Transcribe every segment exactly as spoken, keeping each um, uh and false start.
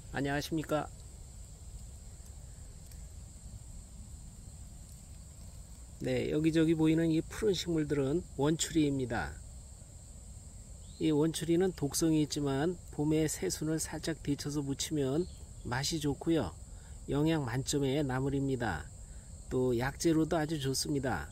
안녕하십니까. 네, 여기저기 보이는 이 푸른 식물들은 원추리입니다. 이 원추리는 독성이 있지만 봄에 새순을 살짝 데쳐서 무치면 맛이 좋고요, 영양 만점의 나물입니다. 또 약재로도 아주 좋습니다.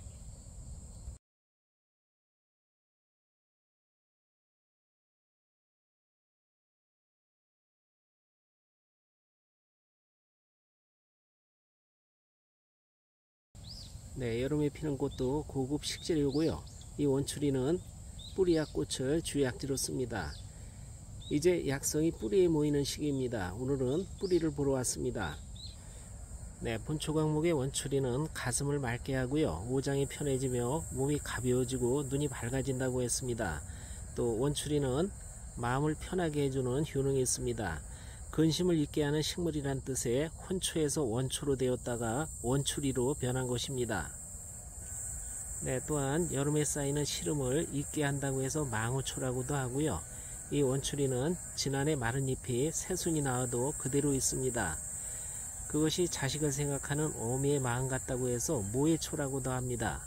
네, 여름에 피는 꽃도 고급 식재료고요. 이 원추리는 뿌리와 꽃을 주약재로 씁니다. 이제 약성이 뿌리에 모이는 시기입니다. 오늘은 뿌리를 보러 왔습니다. 네, 본초 과목의 원추리는 가슴을 맑게 하고요, 오장이 편해지며 몸이 가벼워지고 눈이 밝아진다고 했습니다. 또 원추리는 마음을 편하게 해주는 효능이 있습니다. 근심을 잊게 하는 식물이란 뜻의 혼초에서 원초로 되었다가 원추리로 변한 것입니다. 네, 또한 여름에 쌓이는 시름을 잊게 한다고 해서 망우초라고도 하고요. 이 원추리는 지난해 마른 잎이 새순이 나와도 그대로 있습니다. 그것이 자식을 생각하는 어미의 마음 같다고 해서 모해초라고도 합니다.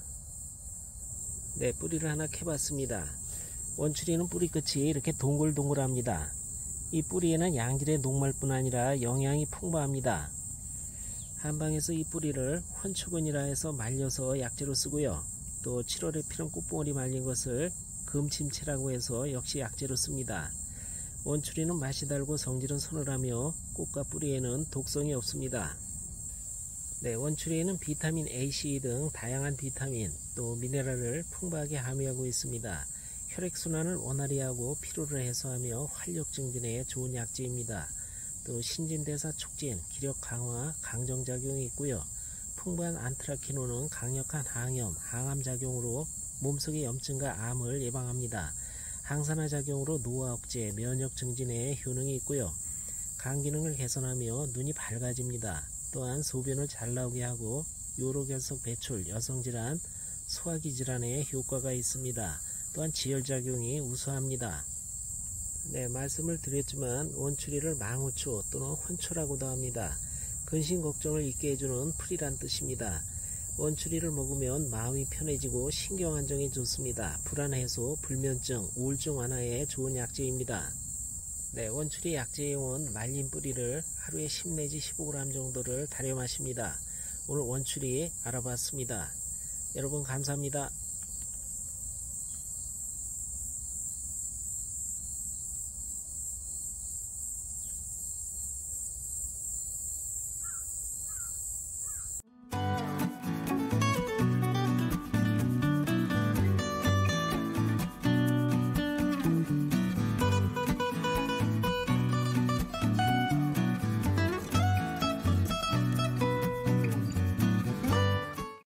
네, 뿌리를 하나 캐봤습니다. 원추리는 뿌리 끝이 이렇게 동글동글합니다. 이 뿌리에는 양질의 녹말뿐 아니라 영양이 풍부합니다. 한방에서 이 뿌리를 혼추근이라 해서 말려서 약재로 쓰고요, 또 칠월에 피는 꽃봉오리 말린 것을 금침채라고 해서 역시 약재로 씁니다. 원추리는 맛이 달고 성질은 서늘하며 꽃과 뿌리에는 독성이 없습니다. 네, 원추리에는 비타민 A, C 등 다양한 비타민 또 미네랄을 풍부하게 함유하고 있습니다. 혈액순환을 원활히 하고 피로를 해소하며 활력 증진에 좋은 약재입니다. 또 신진대사 촉진, 기력 강화, 강정작용이 있고요. 풍부한 안트라키노는 강력한 항염, 항암작용으로 몸속의 염증과 암을 예방합니다. 항산화 작용으로 노화 억제, 면역 증진에 효능이 있고요. 간 기능을 개선하며 눈이 밝아집니다. 또한 소변을 잘 나오게 하고 요로결석 배출, 여성질환, 소화기 질환에 효과가 있습니다. 또한 지혈작용이 우수합니다. 네, 말씀을 드렸지만 원추리를 망우초 또는 혼초라고도 합니다. 근심 걱정을 잊게 해주는 풀이란 뜻입니다. 원추리를 먹으면 마음이 편해지고 신경 안정에 좋습니다. 불안 해소, 불면증, 우울증 완화에 좋은 약재입니다. 네, 원추리 약재용은 말린 뿌리를 하루에 십 내지 십오 그램 정도를 달여 마십니다. 오늘 원추리 알아봤습니다. 여러분 감사합니다.